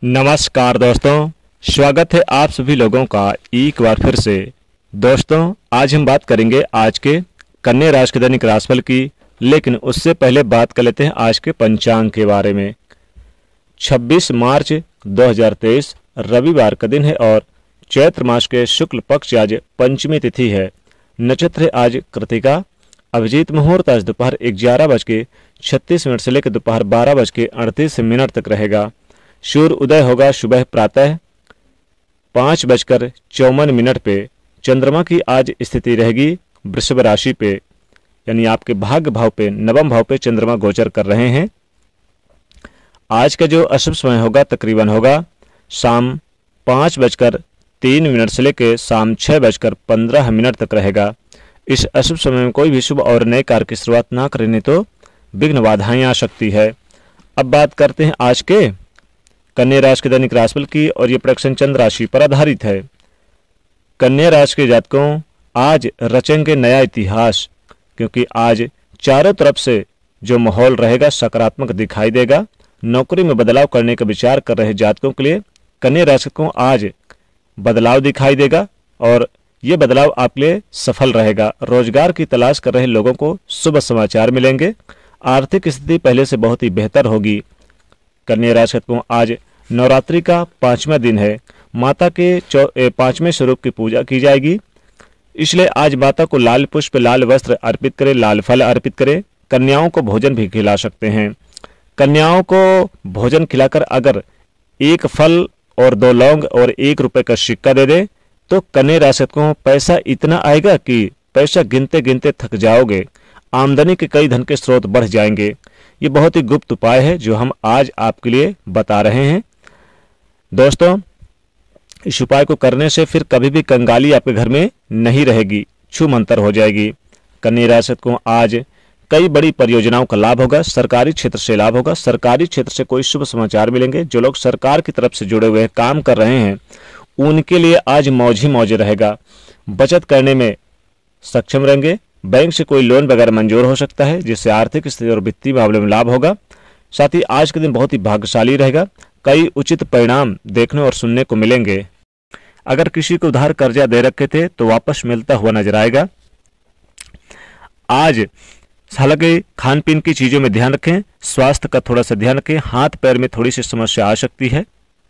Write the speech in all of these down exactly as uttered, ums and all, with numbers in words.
नमस्कार दोस्तों, स्वागत है आप सभी लोगों का एक बार फिर से। दोस्तों, आज हम बात करेंगे आज के कन्या राशि के दैनिक राशिफल की, लेकिन उससे पहले बात कर लेते हैं आज के पंचांग के बारे में। छब्बीस मार्च दो हज़ार तेईस रविवार का दिन है और चैत्र मास के शुक्ल पक्ष आज पंचमी तिथि है। नक्षत्र है आज कृतिका। अभिजीत मुहूर्त आज दोपहर ग्यारह बज के छत्तीस मिनट से लेकर दोपहर बारह बज के अड़तीस मिनट तक रहेगा। सूर्य उदय होगा सुबह प्रातः पाँच बजकर चौवन मिनट पे। चंद्रमा की आज स्थिति रहेगी वृषभ राशि पे, यानी आपके भाग्य भाव पे, नवम भाव पे चंद्रमा गोचर कर रहे हैं। आज का जो अशुभ समय होगा तकरीबन होगा शाम पाँच बजकर तीन मिनट से लेकर शाम छः बजकर पंद्रह मिनट तक रहेगा। इस अशुभ समय में कोई भी शुभ और नए कार्य की शुरुआत ना करें तो विघ्न बाधाएं आ सकती है। अब बात करते हैं आज के कन्या राशि के दैनिक राशिफल की, और ये प्रेडिक्शन चंद्र राशि पर आधारित है। कन्या राशि के जातकों आज रचेंगे नया इतिहास, क्योंकि आज चारों तरफ से जो माहौल रहेगा सकारात्मक दिखाई देगा। नौकरी में बदलाव करने का विचार कर रहे जातकों के लिए कन्या राशि को आज बदलाव दिखाई देगा और ये बदलाव आपके लिए सफल रहेगा। रोजगार की तलाश कर रहे लोगों को शुभ समाचार मिलेंगे। आर्थिक स्थिति पहले से बहुत ही बेहतर होगी। कन्या राशि को आज नवरात्रि का पांचवा दिन है। माता के पांचवें स्वरूप की पूजा की जाएगी, इसलिए आज माता को लाल पुष्प, लाल वस्त्र अर्पित करें, लाल फल अर्पित करें। कन्याओं को भोजन भी खिला सकते हैं। कन्याओं को भोजन खिलाकर अगर एक फल और दो लौंग और एक रुपए का सिक्का दे दे तो कन्या राशि को पैसा इतना आएगा कि पैसा गिनते गिनते थक जाओगे। आमदनी के कई धन के स्रोत बढ़ जाएंगे। ये बहुत ही गुप्त उपाय है जो हम आज आपके लिए बता रहे हैं। दोस्तों, इस उपाय को करने से फिर कभी भी कंगाली आपके घर में नहीं रहेगी, छू मंतर हो जाएगी। कन्या राशि को आज कई बड़ी परियोजनाओं का लाभ होगा। सरकारी क्षेत्र से लाभ होगा। सरकारी क्षेत्र से कोई शुभ समाचार मिलेंगे। जो लोग सरकार की तरफ से जुड़े हुए हैं, काम कर रहे हैं, उनके लिए आज मौज ही मौज रहेगा। बचत करने में सक्षम रहेंगे। बैंक से कोई लोन वगैरह मंजूर हो सकता है, जिससे आर्थिक स्थिति और वित्तीय मामले में लाभ होगा। साथ ही आज के दिन बहुत ही भाग्यशाली रहेगा। कई उचित परिणाम देखने और सुनने को मिलेंगे। अगर किसी को उधार कर्जा दे रखे थे तो वापस मिलता हुआ नजर आएगा। आज हालांकि खान पीन की चीजों में ध्यान रखें, स्वास्थ्य का थोड़ा सा ध्यान रखें। हाथ पैर में थोड़ी सी समस्या आ सकती है।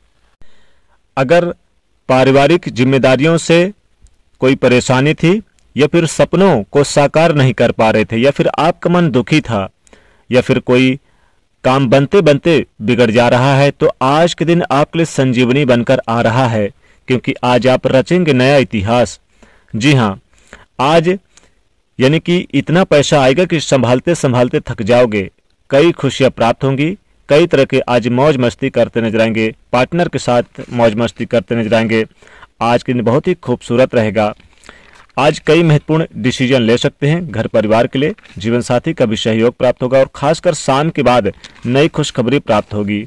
अगर पारिवारिक जिम्मेदारियों से कोई परेशानी थी या फिर सपनों को साकार नहीं कर पा रहे थे, या फिर आपका मन दुखी था, या फिर कोई काम बनते बनते बिगड़ जा रहा है, तो आज के दिन आपके लिए संजीवनी बनकर आ रहा है, क्योंकि आज आप रचेंगे नया इतिहास। जी हाँ, आज यानी कि इतना पैसा आएगा कि संभालते संभालते थक जाओगे। कई खुशियां प्राप्त होंगी। कई तरह के आज मौज मस्ती करते नजर आएंगे। पार्टनर के साथ मौज मस्ती करते नजर आएंगे। आज के दिन बहुत ही खूबसूरत रहेगा। आज कई महत्वपूर्ण डिसीजन ले सकते हैं घर परिवार के लिए। जीवन साथी का भी सहयोग प्राप्त होगा और खासकर शाम के बाद नई खुशखबरी प्राप्त होगी।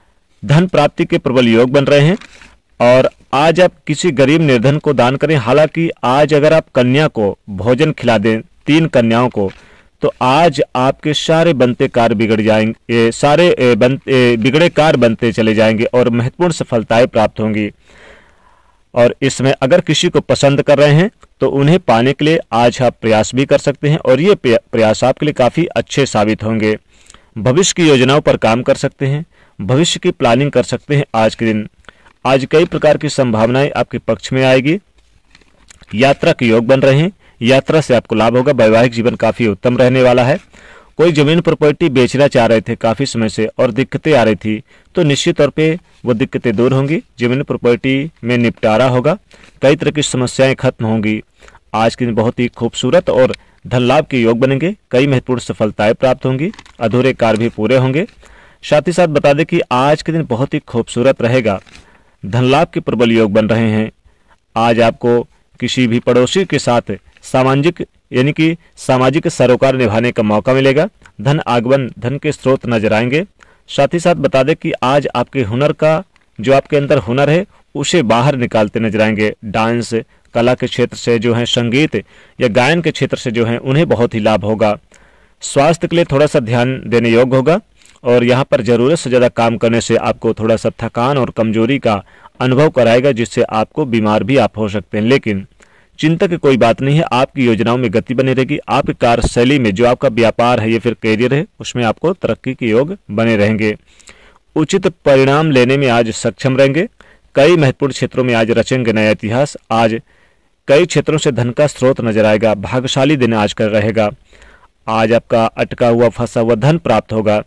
धन प्राप्ति के प्रबल योग बन रहे हैं और आज आप किसी गरीब निर्धन को दान करें। हालांकि आज अगर आप कन्या को भोजन खिला दें, तीन कन्याओं को, तो आज आपके सारे बनते कार्य बिगड़ जाएंगे। सारे बनते बिगड़े कार्य बनते चले जाएंगे और महत्वपूर्ण सफलताएं प्राप्त होंगी। और इसमें अगर किसी को पसंद कर रहे हैं तो उन्हें पाने के लिए आज आप प्रयास भी कर सकते हैं और ये प्रयास आपके लिए काफी अच्छे साबित होंगे। भविष्य की योजनाओं पर काम कर सकते हैं। भविष्य की प्लानिंग कर सकते हैं आज के दिन। आज कई प्रकार की संभावनाएं आपके पक्ष में आएगी। यात्रा के योग बन रहे हैं। यात्रा से आपको लाभ होगा। वैवाहिक जीवन काफी उत्तम रहने वाला है। कोई जमीन प्रॉपर्टी बेचना चाह रहे थे काफी समय से और दिक्कतें आ रही थी, तो निश्चित तौर पे वो दिक्कतें दूर होंगी। जमीन प्रॉपर्टी में निपटारा होगा। कई तरह की समस्याएं खत्म होंगी। आज के दिन बहुत ही खूबसूरत और धन लाभ के योग बनेंगे। कई महत्वपूर्ण सफलताएं प्राप्त होंगी। अधूरे कार्य भी पूरे होंगे। साथ ही साथ बता दें कि आज के दिन बहुत ही खूबसूरत रहेगा। धन लाभ के प्रबल योग बन रहे हैं। आज आपको किसी भी पड़ोसी के साथ सामाजिक यानी कि सामाजिक सरोकार निभाने का मौका मिलेगा। धन आगमन, धन के स्रोत नजर आएंगे। साथ ही साथ बता दें कि आज आपके हुनर का, जो आपके अंदर हुनर है, उसे बाहर निकालते नजर आएंगे। डांस, कला के क्षेत्र से जो है, संगीत या गायन के क्षेत्र से जो है, उन्हें बहुत ही लाभ होगा। स्वास्थ्य के लिए थोड़ा सा ध्यान देने योग्य होगा और यहाँ पर ज़रूरत से ज़्यादा काम करने से आपको थोड़ा सा थकान और कमजोरी का अनुभव कराएगा, जिससे आपको बीमार भी आप हो सकते हैं। लेकिन चिंता की कोई बात नहीं है, आपकी योजनाओं में गति बनी रहेगी। आपकी कार्यशैली में जो आपका व्यापार है या फिर करियर है उसमें आपको तरक्की के योग बने रहेंगे। उचित परिणाम लेने में आज सक्षम रहेंगे। कई महत्वपूर्ण क्षेत्रों में आज रचेंगे नया इतिहास। आज कई क्षेत्रों से धन का स्रोत नजर आएगा। भाग्यशाली दिन आज का रहेगा। आज आपका अटका हुआ फंसा हुआ धन प्राप्त होगा।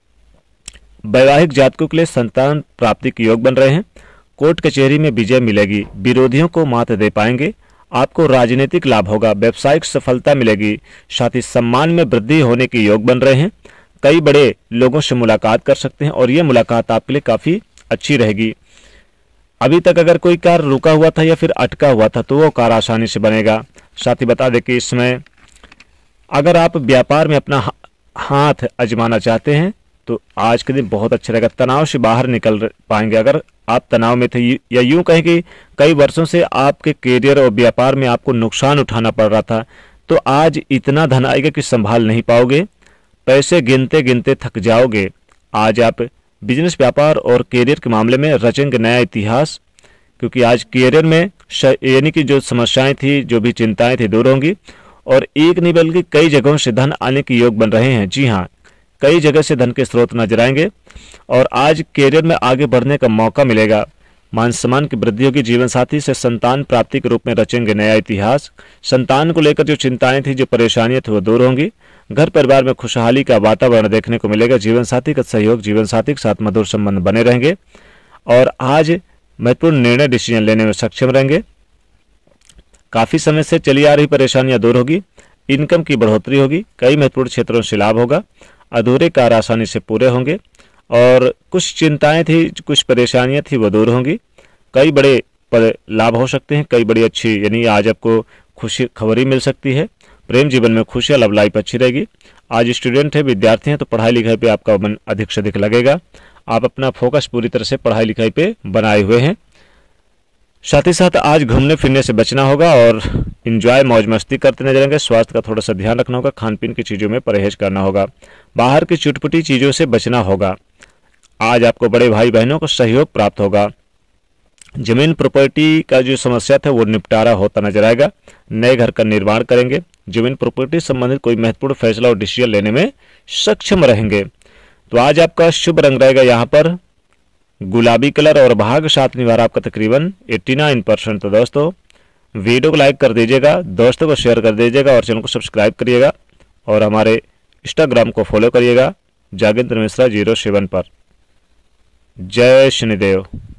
वैवाहिक जातकों के लिए संतान प्राप्ति के योग बन रहे हैं। कोर्ट कचहरी में विजय मिलेगी। विरोधियों को मात दे पाएंगे। आपको राजनीतिक लाभ होगा। व्यवसायिक सफलता मिलेगी। साथ ही सम्मान में वृद्धि होने के योग बन रहे हैं। कई बड़े लोगों से मुलाकात कर सकते हैं और ये मुलाकात आपके लिए काफी अच्छी रहेगी। अभी तक अगर कोई कार्य रुका हुआ था या फिर अटका हुआ था तो वो कार्य आसानी से बनेगा। साथ ही बता दें कि इसमें अगर आप व्यापार में अपना हाथ आजमाना चाहते हैं तो आज के दिन बहुत अच्छा रहेगा। तनाव से बाहर निकल पाएंगे। अगर आप तनाव में थे या यूं कहें कि कई वर्षों से आपके करियर और व्यापार में आपको नुकसान उठाना पड़ रहा था, तो आज इतना धन आएगा कि संभाल नहीं पाओगे। पैसे गिनते गिनते थक जाओगे। आज आप बिजनेस, व्यापार और करियर के मामले में रचेंगे नया इतिहास, क्योंकि आज करियर में यानी कि जो समस्याएं थी, जो भी चिंताएं थी, दूर होंगी और एक नहीं बल्कि कई जगहों से धन आने के योग बन रहे हैं। जी हाँ, कई जगह से धन के स्रोत नजर आएंगे और आज करियर में आगे बढ़ने का मौका मिलेगा। मान सम्मान की वृद्धि होगी। जीवन साथी से संतान प्राप्ति के रूप में रचेंगे नया इतिहास। संतान को लेकर जो चिंताएं थी, जो परेशानियां थी, वो दूर होंगी। घर परिवार में खुशहाली का वातावरण देखने को मिलेगा। जीवन साथी का सहयोग, जीवन साथी के साथ मधुर संबंध बने रहेंगे और आज महत्वपूर्ण निर्णय डिसीजन लेने में सक्षम रहेंगे। काफी समय से चली आ रही परेशानियां दूर होगी। इनकम की बढ़ोतरी होगी। कई महत्वपूर्ण क्षेत्रों से लाभ होगा। अधूरे कार्य आसानी से पूरे होंगे और कुछ चिंताएं थी, कुछ परेशानियां थी, वो दूर होंगी। कई बड़े पर लाभ हो सकते हैं। कई बड़ी अच्छी यानी आज आपको खुशी खबरी मिल सकती है। प्रेम जीवन में खुशियां, लव लाइफ अच्छी रहेगी। आज स्टूडेंट है, विद्यार्थी हैं तो पढ़ाई लिखाई पे आपका मन अधिक से अधिक लगेगा। आप अपना फोकस पूरी तरह से पढ़ाई लिखाई पे बनाए हुए हैं। साथ ही साथ आज घूमने फिरने से बचना होगा और इंजॉय मौज मस्ती करते नजर आएंगे। स्वास्थ्य का थोड़ा सा ध्यान रखना होगा। खान पीन की चीज़ों में परहेज करना होगा। बाहर की चुटपुटी चीज़ों से बचना होगा। आज आपको बड़े भाई बहनों को सहयोग प्राप्त होगा। जमीन प्रॉपर्टी का जो समस्या था वो निपटारा होता नजर आएगा। नए घर का निर्माण करेंगे। जमीन प्रॉपर्टी संबंधित कोई महत्वपूर्ण फैसला और डिसीजन लेने में सक्षम रहेंगे। तो आज आपका शुभ रंग रहेगा यहाँ पर गुलाबी कलर और भाग साथ निभार आपका तकरीबन नवासी परसेंट। तो दोस्तों वीडियो को लाइक कर दीजिएगा, दोस्तों को शेयर कर दीजिएगा और चैनल को सब्सक्राइब करिएगा और हमारे इंस्टाग्राम को फॉलो करिएगा जागेंद्र मिश्रा जीरो सेवन पर। जय शनिदेव।